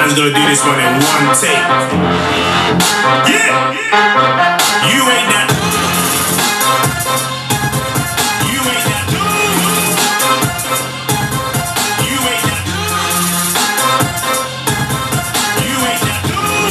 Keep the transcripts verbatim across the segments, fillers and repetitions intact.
man's gonna do this one in one take. Yeah! You ain't that. You ain't that. You ain't that. You ain't that.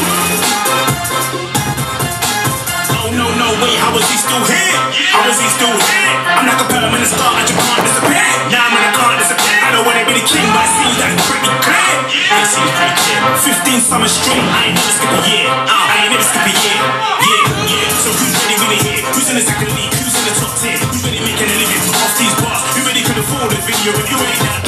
Oh no, no, wait, how is he still here? How is he still here? I'm like a permanent star, I just can't disappear. Nah, man, I can't disappear. I don't wanna be the king, but it seems that's pretty clear. It seems pretty clear. Fifteen summers straight, I ain't never skip a year. Uh, I ain't never skip a year. Yeah, yeah. So who's ready really here? Who's in the second league? Who's in the top tier? Who's really making a living off these bars? Who really could afford a video if you ain't that?